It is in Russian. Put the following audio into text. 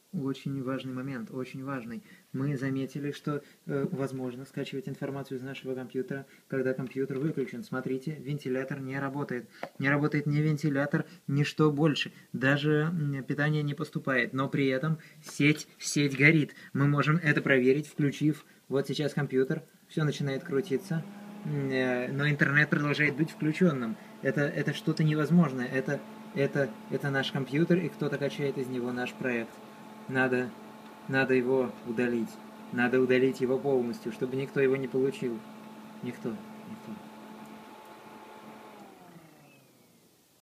Очень важный момент, очень важный. Мы заметили, что возможно скачивать информацию из нашего компьютера, когда компьютер выключен. Смотрите, вентилятор не работает. Не работает ни вентилятор, ни что больше. Даже питание не поступает. Но при этом сеть горит. Мы можем это проверить, включив вот сейчас компьютер. Все начинает крутиться. Но интернет продолжает быть включенным. Это что-то невозможное. Это наш компьютер, и кто-то качает из него наш проект. Надо, надо его удалить. Надо удалить его полностью, чтобы никто его не получил. Никто.